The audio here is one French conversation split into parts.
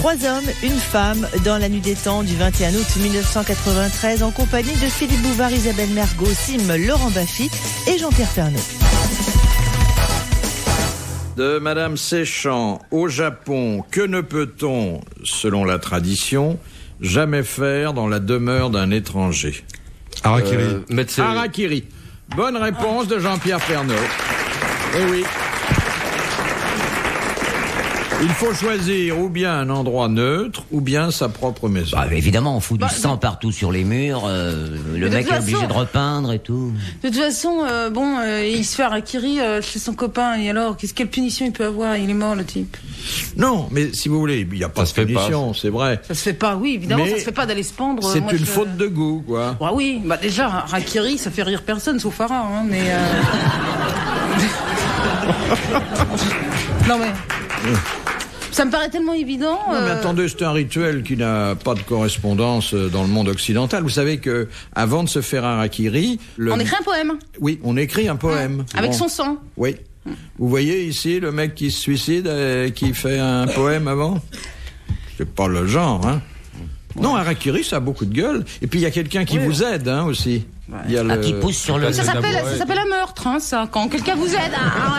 3 hommes, une femme, dans la nuit des temps du 21 août 1993, en compagnie de Philippe Bouvard, Isabelle Mergo, Sim, Laurent Baffy et Jean-Pierre Pernaut. De Madame Séchant, au Japon, que ne peut-on, selon la tradition, jamais faire dans la demeure d'un étranger? Harakiri. Harakiri. Bonne réponse de Jean-Pierre Pernaut. Eh oui. Il faut choisir ou bien un endroit neutre ou bien sa propre maison. Bah, évidemment, on fout du sang partout sur les murs. Le mec est obligé de repeindre et tout. De toute façon, il se fait harakiri chez son copain. Et alors, quelle punition il peut avoir? Il est mort, le type. Non, mais si vous voulez, il n'y a pas de punition, c'est vrai. Ça se fait pas, oui, évidemment, mais ça se fait pas d'aller se pendre. C'est une faute de goût, quoi. Bah oui, bah déjà, harakiri, ça fait rire personne, sauf Farah, hein, mais... Non mais... Ça me paraît tellement évident. Non, mais attendez, c'est un rituel qui n'a pas de correspondance dans le monde occidental. Vous savez que avant de se faire harakiri, on écrit un poème. Oui, on écrit un poème. Avec son sang. Oui. Vous voyez ici le mec qui se suicide et qui fait un poème avant? C'est pas le genre, hein. Non, harakiri, ça a beaucoup de gueule. Et puis il y a quelqu'un qui vous aide, hein, aussi. Il y a qui pousse sur le... Ça s'appelle un meurtre, hein, ça. Quand quelqu'un vous aide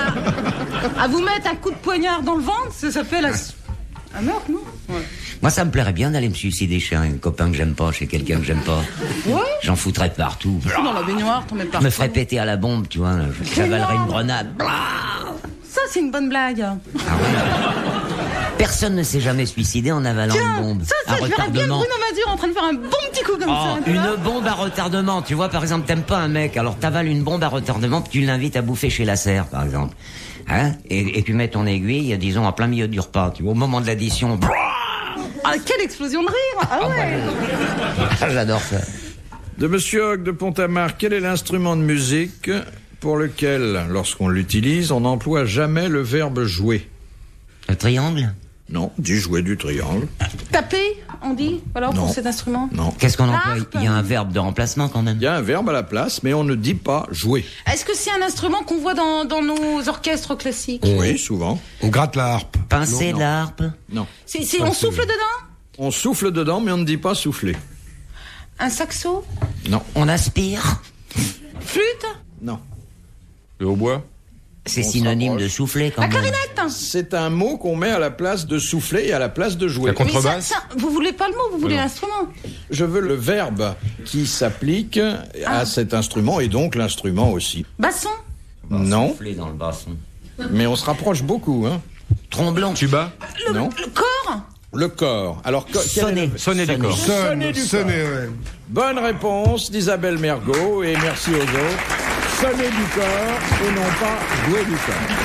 à vous mettre un coup de poignard dans le ventre, ça s'appelle un meurtre, non? Ouais. Moi, ça me plairait bien d'aller me suicider chez un copain que j'aime pas, chez quelqu'un que j'aime pas. Ouais. J'en foutrais partout. Dans la baignoire, t'en mets partout. Je me ferais péter à la bombe, tu vois. J'avalerais une grenade. Ça, c'est une bonne blague. Ah ouais. Personne ne s'est jamais suicidé en avalant une bombe. Ça, je verrais bien Bruno Mazur en train de faire un bon petit coup comme ça. Une bombe à retardement. Tu vois, par exemple, t'aimes pas un mec, alors t'avales une bombe à retardement, puis tu l'invites à bouffer chez la serre, par exemple. Hein? Et tu mets ton aiguille, disons, en plein milieu du repas. Tu vois, au moment de l'addition. Ah, quelle explosion de rire! Ah ouais! J'adore ça. De Monsieur Hogg de Pont-à-Marc, quel est l'instrument de musique pour lequel, lorsqu'on l'utilise, on n'emploie jamais le verbe jouer? Le triangle? Non, du jouer du triangle. Taper, on dit, alors, pour cet instrument? Non. Qu'est-ce qu'on emploie? Il y a un verbe de remplacement quand même. Il y a un verbe à la place, mais on ne dit pas jouer. Est-ce que c'est un instrument qu'on voit dans nos orchestres classiques? Oui, souvent. On gratte la harpe. Pincer la harpe? Non. On souffle dedans? On souffle dedans, mais on ne dit pas souffler. Un saxo? Non. On aspire? Flûte? Non. Le hautbois? C'est synonyme de souffler quand La même. clarinette? C'est un mot qu'on met à la place de souffler et à la place de jouer. La contrebasse? Vous voulez pas le mot, vous voulez l'instrument? Je veux le verbe qui s'applique à cet instrument et donc l'instrument aussi. Basson? Non, Souffler dans le basson. mais on se rapproche beaucoup, hein. Tromblon. Tuba? Non. Le corps? Le corps. Alors, Sonner. Sonner du corps. Sonner du corps. Ouais. Bonne réponse d'Isabelle Mergo et merci aux autres. Sonner du corps et non pas jouer du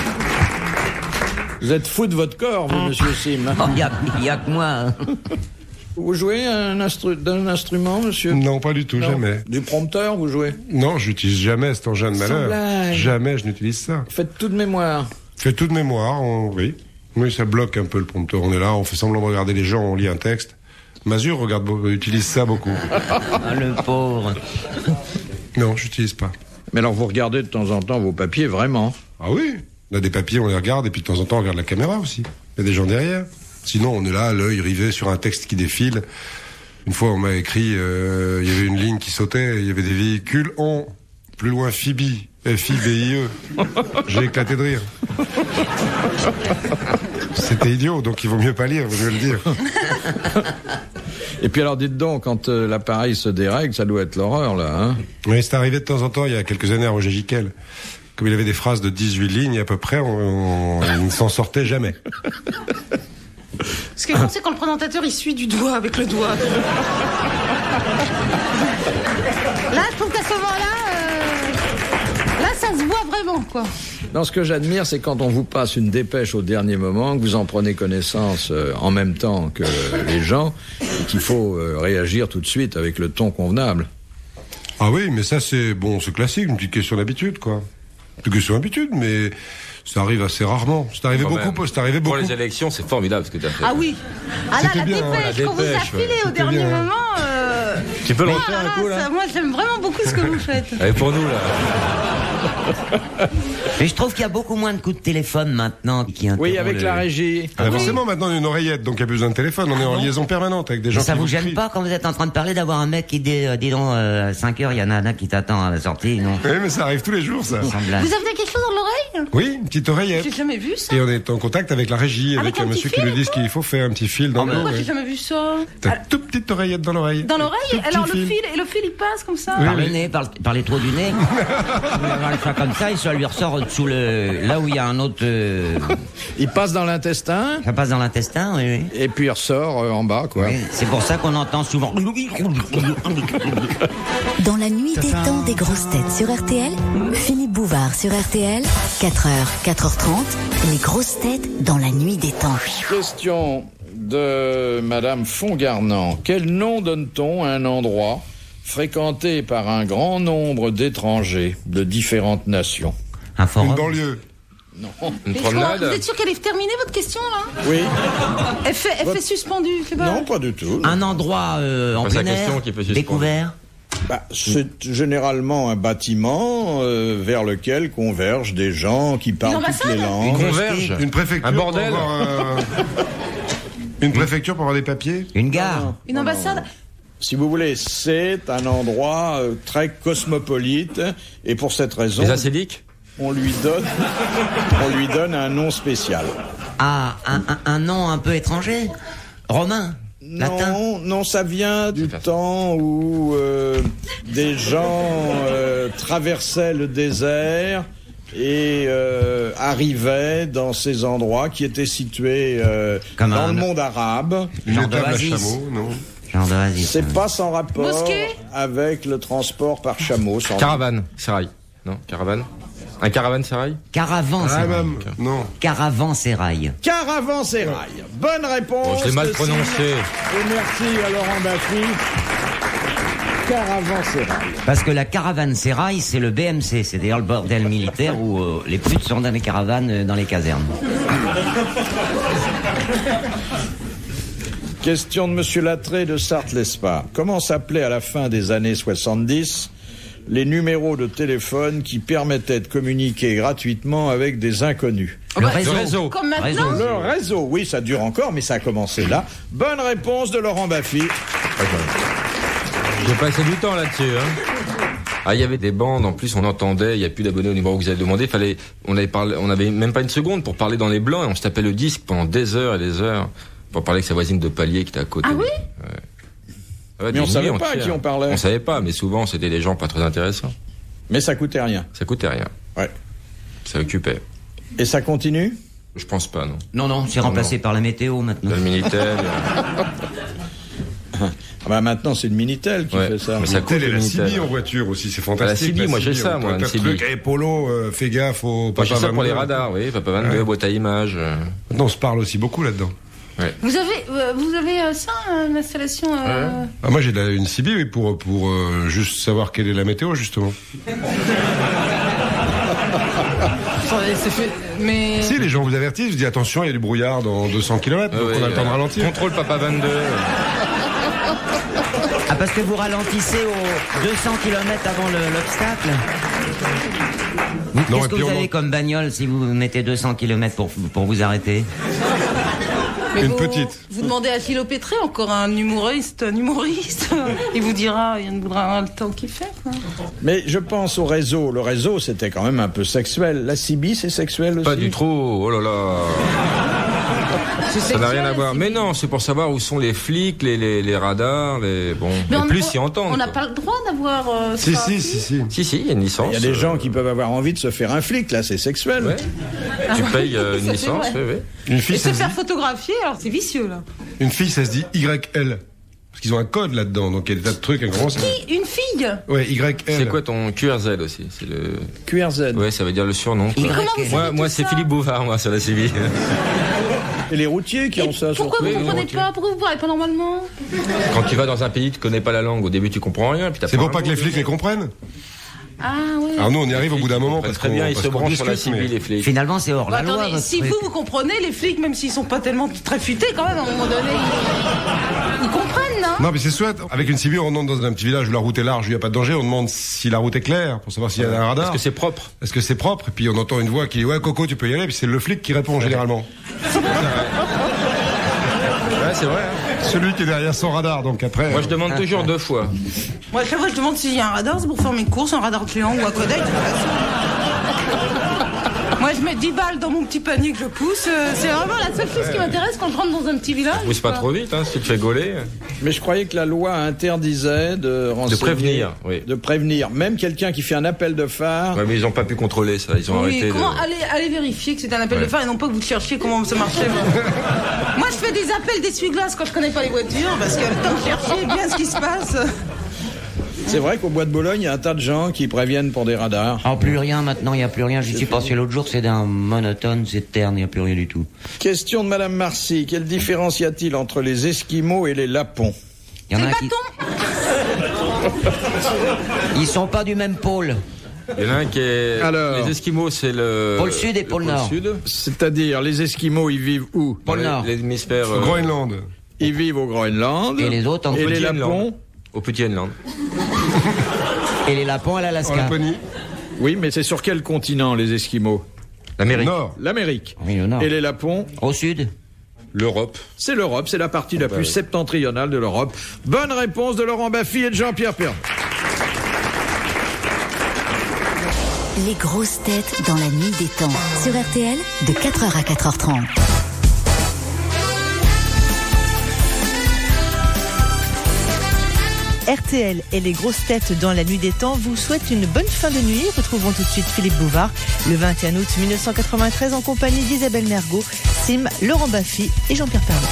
corps. Vous êtes fou de votre corps, vous, monsieur Sim. Oh, y a que moi. Hein. Vous jouez d'un instrument, monsieur? Non, pas du tout, Non. jamais. Du prompteur, vous jouez? Non, j'utilise jamais cet engin de malheur. blague. Jamais je n'utilise ça. Faites tout de mémoire. Fait toute mémoire, oui. Oui, ça bloque un peu le prompteur. On est là, on fait semblant de regarder les gens, on lit un texte. Mazur utilise ça beaucoup. Ah, le pauvre. Non, j'utilise pas. Mais alors, vous regardez de temps en temps vos papiers, vraiment? Ah oui, on a des papiers, on les regarde, et puis de temps en temps on regarde la caméra aussi. Il y a des gens derrière. Sinon, on est là, l'œil rivé sur un texte qui défile. Une fois, on m'a écrit, il y avait une ligne qui sautait, il y avait des véhicules en, plus loin, Phoebe, F-I-B-I-E. J'ai éclaté de rire. C'était idiot, donc il vaut mieux pas lire, il vaut mieux le dire. Et puis alors, dites donc, quand l'appareil se dérègle, ça doit être l'horreur, là, hein? Oui, c'est arrivé de temps en temps, il y a quelques années à Roger Giquel. Comme il avait des phrases de 18 lignes à peu près, il ne s'en sortait jamais. Ce qui est con, c'est quand le présentateur, il suit du doigt avec le doigt. Là, je trouve qu'à ce moment-là, là, ça se voit vraiment, quoi. Non, ce que j'admire, c'est quand on vous passe une dépêche au dernier moment, que vous en prenez connaissance en même temps que les gens, et qu'il faut réagir tout de suite avec le ton convenable. Ah oui, mais ça c'est classique, une petite question d'habitude, quoi. Une petite question d'habitude, mais ça arrive assez rarement. C'est arrivé beaucoup. Pour les élections, c'est formidable ce que tu as fait. Ah oui. Ah là, C'était la bien, dépêche, quand vous affilez au dernier bien. moment... Tu peux le Oh refaire là un coup, là, là moi, j'aime vraiment beaucoup ce que vous faites. Allez, pour nous, là. Mais je trouve qu'il y a beaucoup moins de coups de téléphone maintenant qui interrompent Oui, avec la régie. Forcément, maintenant, on a une oreillette, donc il n'y a plus besoin de téléphone. On est en liaison permanente avec des gens Mais ça qui vous vous gêne crient. pas quand vous êtes en train de parler d'avoir un mec qui dit donc 5 heures, il y en a un qui t'attend à la sortie, non? Oui, mais ça arrive tous les jours, ça. Sans blague. Vous avez quelque chose dans l'oreille? Oui, une petite oreillette. J'ai jamais vu ça. Et on est en contact avec la régie, avec Avec un un monsieur petit qui fil nous dit ce qu'il faut faire, un petit fil dans le dos. Pourquoi j'ai ouais. jamais vu ça? T'as une toute petite oreillette dans l'oreille. Dans l'oreille? Tout petit Alors fil. le fil il passe comme ça? Oui, Par oui. le nez, par les trous du nez. Vous voulez avoir le choix comme ça, et ça lui ressort sous là où il y a un autre. Il passe dans l'intestin, Ça passe dans l'intestin, oui. et puis il ressort en bas, quoi. Oui. C'est pour ça qu'on entend souvent. Dans la nuit des temps des grosses têtes sur RTL, Philippe Bouvard sur RTL, 4h, 4h30, les grosses têtes dans la nuit des temps. Question de Madame Fongarnant. Quel nom donne-t-on à un endroit fréquenté par un grand nombre d'étrangers de différentes nations? Un Une forum. banlieue. Non. Une Mais promenade. vous êtes sûr qu'elle est terminée votre question là? Oui. Elle fait suspendue. fait pas- Non, pas du tout. Un endroit en Enfin, c'est la plein question air, qui peut suspendre. découvert. Bah, c'est généralement un bâtiment vers lequel convergent des gens qui parlent toutes les ambassade langues. Converge. Une préfecture. Un bordel. Pour avoir, une préfecture pour avoir des papiers. Une gare. Une ambassade? Si vous voulez, c'est un endroit très cosmopolite et pour cette raison, Les acédiques. on lui donne un nom spécial. Ah, un nom un peu étranger. Romain. Latin. Non, ça vient du temps où des gens traversaient le désert et arrivaient dans ces endroits qui étaient situés Comme dans un- le monde arabe. Une Genre étable à d'oasis. chameau, non. Genre d'oasis. C'est pas sans rapport Mosquée avec le transport par chameau. sans Caravane. Sérail. Non, caravane. Un caravansérail. Caravansérail. même. Non. Caravansérail. Caravansérail. Bonne réponse. Bon, je l'ai mal de prononcé. Sylvie. Et merci à Laurent Baffy. Caravansérail. Parce que la caravansérail, c'est le BMC. C'est d'ailleurs le bordel militaire où les putes sont dans les caravanes dans les casernes. Question de Monsieur Lattré de Sarthe-l'Espa. Comment s'appelaient à la fin des années 70 les numéros de téléphone qui permettaient de communiquer gratuitement avec des inconnus? Le réseau. Le réseau. Comme maintenant? Le réseau, oui, ça dure encore, mais ça a commencé là. Bonne réponse de Laurent Baffy. J'ai passé du temps là-dessus. Ah, il y avait des bandes, en plus on entendait, il n'y a plus d'abonnés au numéro que vous avez demandé, on avait même pas une seconde pour parler dans les blancs et on se tapait le disque pendant des heures et des heures pour parler avec sa voisine de palier qui était à côté. Ah oui? Ouais, Mais on des savait nuits pas à entières. qui on parlait. On savait pas, mais souvent c'était des gens pas très intéressants. Mais ça coûtait rien. Ça coûtait rien. Ouais. Ça occupait. Et ça continue? Je pense pas, non. Non, c'est remplacé par la météo maintenant. Dans le Minitel. Ah bah maintenant c'est le Minitel qui Ouais, fait ça. mais ça coûte Telle est le la Minitel. CB en voiture aussi, c'est fantastique. CB, moi, j'ai ça, moi, T'as une un CB. truc, Polo, fais gaffe au Moi, Papa j'ai ça pour les 22. radars, oui. Papa 22, boîte à images. Maintenant, on se parle aussi beaucoup là-dedans. Vous avez ça, l'installation Ah, moi, j'ai une CB, oui, pour juste savoir quelle est la météo, justement. c'est fait. Mais. Si, les gens vous avertissent, vous dites attention, il y a du brouillard dans 200 km, donc on a le temps de ralentir. Contrôle Papa 22. Ah, parce que vous ralentissez aux 200 km avant l'obstacle. Non, Qu'est-ce et que puis vous on avez en- comme bagnole si vous mettez 200 km pour vous arrêter? Mais Une petite. Vous demandez à Philo Pétré, encore un humoriste, il vous dira, il voudra le temps qu'il fait. Quoi. Mais je pense au réseau. Le réseau, c'était quand même un peu sexuel. La CB, c'est sexuel aussi? Pas du tout. Oh là là. Ça n'a rien à voir. Mais non, c'est pour savoir où sont les flics, les radars, bon. Mais Et on- plus on- s'y entendre. On n'a quoi. pas le droit d'avoir. Si, ça. si. Si, il y a une licence. Il y a des gens qui peuvent avoir envie de se faire un flic, là, c'est sexuel. Ouais. Tu payes une Ça, c'est licence, vrai. oui. Une Et fille, se ça se faire dit, photographier, alors c'est vicieux là. une fille, ça se dit YL. Parce qu'ils ont un code là-dedans, donc il y a des tas de trucs, un grand. Une fille. Ouais, YL. C'est quoi ton QRZ aussi? C'est le. QRZ. Ouais, ça veut dire le surnom. quoi. Comment vous savez Moi, tout c'est ça Philippe Bouvard, moi, sur la civile. Et les routiers qui ont ça Pourquoi surtout. vous ne comprenez pas? Pourquoi vous parlez pas normalement? Quand tu vas dans un pays, tu connais pas la langue. Au début, tu comprends rien. Puis C'est pour pas que les flics les comprennent. Ah oui. Alors nous, on y arrive au bout d'un moment parce Très qu'on bien, ils parce se qu'on branchent sur la discute, mais- civile, les flics. Finalement, c'est hors Bon, la loi. attendez, votre si truc. vous comprenez, les flics, même s'ils sont pas tellement très futés, quand même, à un moment donné, ils comprennent, non? Non, mais c'est chouette. Avec une civile, on rentre dans un petit village où la route est large, où il n'y a pas de danger. On demande si la route est claire pour savoir s'il y a un radar. Est-ce que c'est propre? Est-ce que c'est propre? Et puis on entend une voix qui dit ouais, Coco, tu peux y aller. Puis c'est le flic qui répond généralement. Ouais, c'est vrai. Hein. Celui qui est derrière son radar. Donc après. Moi, je demande toujours 2 fois. Moi, chaque fois, je demande s'il y a un radar, c'est pour faire mes courses, un radar client ou un codec. Moi, je mets 10 balles dans mon petit panier que je pousse. C'est vraiment la seule chose qui m'intéresse quand je rentre dans un petit village. Pousse pas trop vite, hein, si tu te fais gauler. Mais je croyais que la loi interdisait de renseigner, prévenir, oui. de prévenir. Même quelqu'un qui fait un appel de phare. Ouais, mais ils ont pas pu contrôler ça. Ils ont Oui, arrêté. comment allez vérifier que c'est un appel de phare et non pas que vous cherchiez comment ça marchait. Moi, je fais des appels d'essuie-glace quand je connais pas les voitures parce que le temps de chercher bien ce qui se passe. C'est vrai qu'au Bois de Boulogne, il y a un tas de gens qui préviennent pour des radars. Ah, plus rien maintenant, il n'y a plus rien. J'y suis passé l'autre jour, c'est d'un monotone, c'est terne, il n'y a plus rien du tout. Question de Madame Marcy. Quelle différence y a-t-il entre les Esquimaux et les Lapons? Il y en C'est a le un qui. bâton. Ils sont pas du même pôle. Il y en a un qui est. Alors. Les Esquimaux, c'est le. Pôle Sud et le pôle Nord. Sud. C'est-à-dire, les Esquimaux, ils vivent où? Pôle Nord. L'hémisphère. Au Groenland. Ils vivent au Groenland. Et les autres en Et les Petit Lapons? Groenland. Au Petit Groenland. Et les lapons à En l'Alaska. Laponie. Oui, mais c'est sur quel continent, les Esquimaux? L'Amérique. Nord. L'Amérique. Oui, le Nord. Et les Lapons? Au Sud. L'Europe. C'est l'Europe, c'est la partie la plus septentrionale de l'Europe. Bonne réponse de Laurent Baffy et de Jean-Pierre Pernaut. Les grosses têtes dans la nuit des temps. Sur RTL, de 4h à 4h30. RTL et les grosses têtes dans la nuit des temps vous souhaitent une bonne fin de nuit. Retrouvons tout de suite Philippe Bouvard le 21 août 1993 en compagnie d'Isabelle Mergo, Sim, Laurent Baffy et Jean-Pierre Pernaut.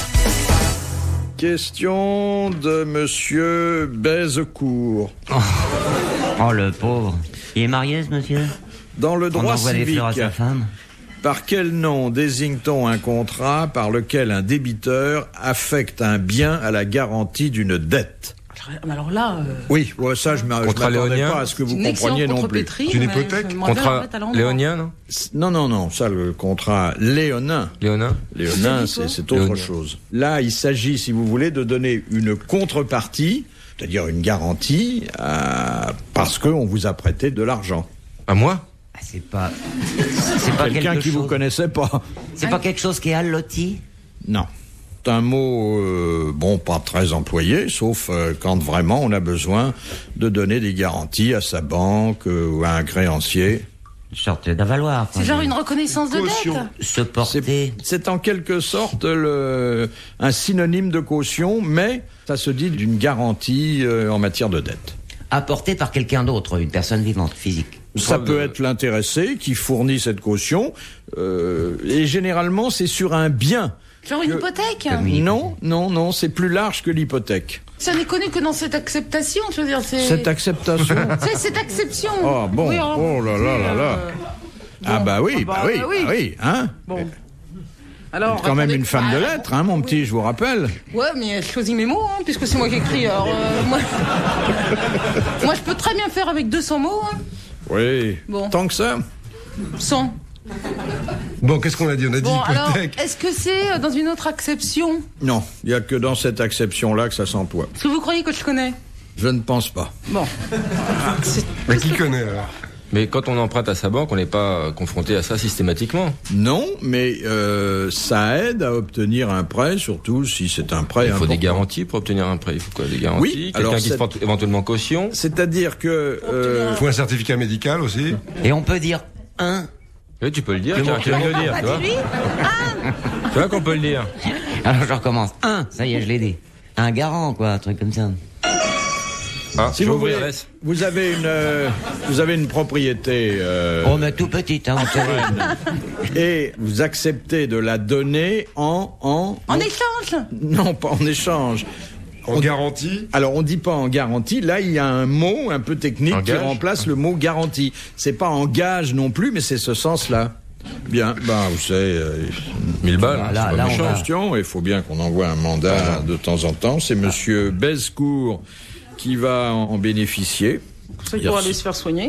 Question de Monsieur Baisecourt. Oh, le pauvre. Il est marié, ce monsieur? Dans le On droit envoie des civique, fleurs à sa femme. par quel nom désigne-t-on un contrat par lequel un débiteur affecte un bien à la garantie d'une dette? Alors là, Oui, ouais, ça, je ne Contrat m'attendais léonien. pas à ce que vous c'est une compreniez excellente non plus. contrepétrie. C'est une mais hypothèque. j'aimerais bien la Contrat remettre à l'endroit. léonien, non? Non, ça, le contrat léonin. Léonin. Léonin, C'est c'est autre Léonien. chose. Là, il s'agit, si vous voulez, de donner une contrepartie, c'est-à-dire une garantie, parce qu'on vous a prêté de l'argent. À moi? Ah, c'est pas Quelqu'un quelque qui vous chose. connaissait pas. C'est pas quelque chose qui est alloti? Non. C'est un mot, pas très employé, sauf quand vraiment on a besoin de donner des garanties à sa banque ou à un créancier. Une sorte d'avaloir. quoi. C'est genre une reconnaissance de Caution. dette. Se porter. C'est en quelque sorte un synonyme de caution, mais ça se dit d'une garantie en matière de dette. Apporté par quelqu'un d'autre, une personne vivante, physique. Ça peut être l'intéressé qui fournit cette caution, et généralement c'est sur un bien. Genre une hypothèque. Comme une- Non, c'est plus large que l'hypothèque. Ça n'est connu que dans cette acceptation, je veux dire. Cette acceptation. C'est cette acception. Oh bon, Oui, alors, oh là là là là. Ah bah oui, hein. Bon. Alors, Quand même attendez. une femme de Ah, lettres, hein, mon petit, je vous rappelle. Ouais, mais je choisis mes mots, hein, puisque c'est moi qui écris. Alors, moi, je peux très bien faire avec 200 mots, hein, Oui. Bon. Tant que ça. 100. Bon, qu'est-ce qu'on a dit? On a dit Bon, alors, hypothèque. est-ce que c'est dans une autre acception? Non, il n'y a que dans cette acception-là que ça s'emploie. Est-ce que vous croyez que je connais? Je ne pense pas. Bon. Mais qui connaît alors? Mais quand on emprunte à sa banque, on n'est pas confronté à ça systématiquement. Non, mais ça aide à obtenir un prêt, surtout si c'est un prêt Il faut important. des garanties pour obtenir un prêt. Il faut quoi? Des garanties? Oui, alors Quelqu'un qui se c'est- porte éventuellement caution? C'est-à-dire que... Il faut un certificat médical aussi. Et on peut dire un. Oui, tu peux le dire. Tiens, tu viens de le dire, tu vois. Tu vois qu'on peut le dire. Alors je recommence. Un. Ça y est, je l'ai dit. Un garant, quoi, un truc comme ça. Ah, Si vous voulez, j'ouvrirai. vous avez une propriété Oh, mais tout petite, hein, on sait. et vous acceptez de la donner En échange? Non, pas en échange. En garantie. Alors on dit pas en garantie, là il y a un mot un peu technique En qui gage remplace le mot garantie. C'est pas en gage non plus, mais c'est ce sens-là. Bien, vous savez, 1000 balles. Là, c'est là, pas on méchant. va- question, il faut bien qu'on envoie un mandat de temps en temps. C'est monsieur Baisecourt qui va en bénéficier. C'est pour aller se faire soigner.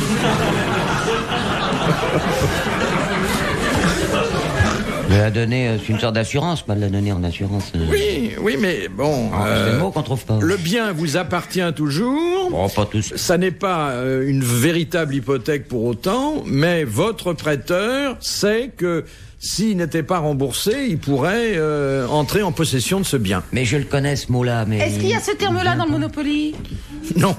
De la donner, c'est une sorte d'assurance, pas de la donner en assurance. Oui, mais bon... c'est le mot qu'on trouve pas. Le bien vous appartient toujours. Bon, pas tous. Ça n'est pas une véritable hypothèque pour autant, mais votre prêteur sait que s'il n'était pas remboursé, il pourrait entrer en possession de ce bien. Mais je le connais, ce mot-là, mais... Est-ce qu'il y a ce terme-là dans le Monopoly? Non.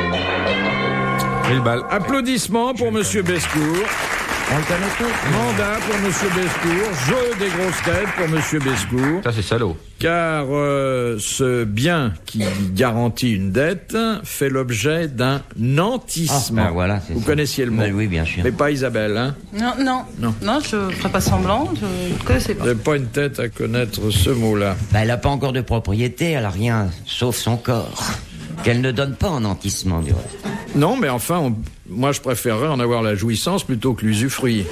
1000 balles. Applaudissements pour Monsieur Bescourt. On le connaît tous. Mandat pour Monsieur Bescourt. Jeu des grosses têtes pour Monsieur Bescourt. Ça, c'est salaud. Car ce bien qui garantit une dette fait l'objet d'un nantissement. Voilà, c'est Vous ça. connaissiez le mot? Oui, bien sûr. Mais pas Isabelle, hein? Non, je ne ferai pas semblant, je ne connaissais pas. Vous n'avez pas une tête à connaître ce mot-là. Elle n'a pas encore de propriété, elle n'a rien, sauf son corps. Qu'elle ne donne pas en nantissement, du reste. Non, mais enfin, moi je préférerais en avoir la jouissance plutôt que l'usufruit.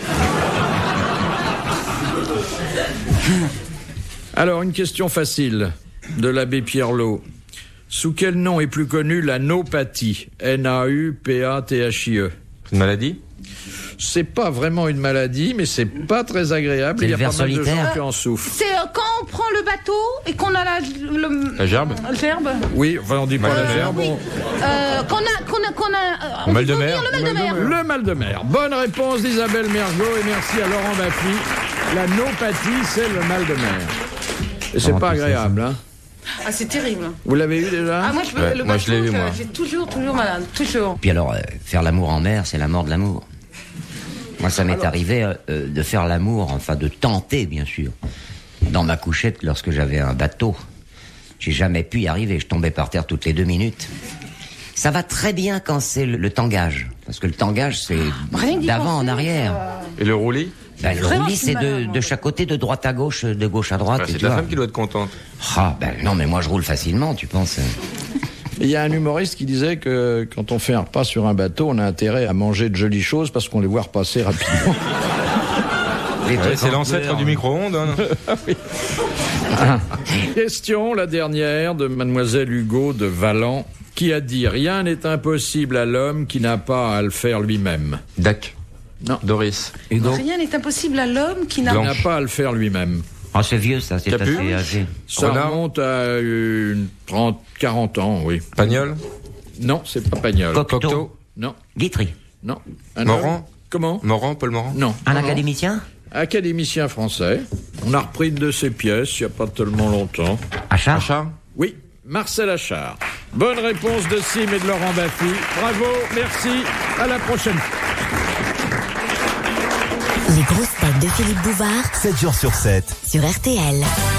Alors, une question facile de l'abbé Pierrelot. Sous quel nom est plus connue la naupathie? N-A-U-P-A-T-H-I-E. C'est une maladie? C'est pas vraiment une maladie, mais c'est pas très agréable. C'est Il y a le pas ver mal de solitaire. gens qui en souffrent. C'est quand on prend le bateau et qu'on a La gerbe? gerbe. Oui, enfin on dit pas la gerbe. Oui. Qu'on a Le mal de mer. Le mal de mer. Le mal de mer. Bonne réponse d'Isabelle Mergot et merci à Laurent Baffy. La naupathie, c'est le mal de mer. Et c'est pas agréable, hein? Ah, c'est terrible. Vous l'avez eu déjà? Ah, moi, le moi, bateau, je l'ai eu, moi. j'ai toujours malade. Toujours. Puis alors, faire l'amour en mer, c'est la mort de l'amour. Moi, ça m'est arrivé de faire l'amour, enfin de tenter, bien sûr, dans ma couchette lorsque j'avais un bateau. J'ai jamais pu y arriver, je tombais par terre toutes les 2 minutes. Ça va très bien quand c'est le tangage, parce que le tangage, c'est Rien que d'y d'avant en penser, arrière. Et le roulis? Ben, le Vraiment, roulis, c'est c'est malin, moi. de chaque côté, de droite à gauche, de gauche à droite. et C'est tu la vois. femme qui doit être contente. Ah, ben non, mais moi je roule facilement, tu penses. Il y a un humoriste qui disait que quand on fait un repas sur un bateau, on a intérêt à manger de jolies choses parce qu'on les voit repasser rapidement. Ouais, c'est l'ancêtre du micro-ondes. Hein. Question, la dernière, de mademoiselle Hugo de Valent, qui a dit « Rien n'est impossible à l'homme qui n'a pas à le faire lui-même Dac. Non. Doris. ». Hugo. Rien n'est impossible à l'homme qui n'a Qui Blanche. n'a pas à le faire lui-même. Ah, c'est vieux, ça, c'est Capu. assez âgé. Ça Renard. remonte à une 40 ans, oui. Pagnol. Non, c'est pas Pagnol. Cocteau. Non, Guitry. non. Un Morand. homme. Comment? Morand, Paul Morand. Non. Un Non, non. académicien. Académicien français. On a repris une de ses pièces il n'y a pas tellement longtemps. Achard. Achard. Oui, Marcel Achard. Bonne réponse de Sim et de Laurent Baffy. Bravo, merci, à la prochaine fois. Les grosses têtes de Philippe Bouvard 7 jours sur 7. sur RTL.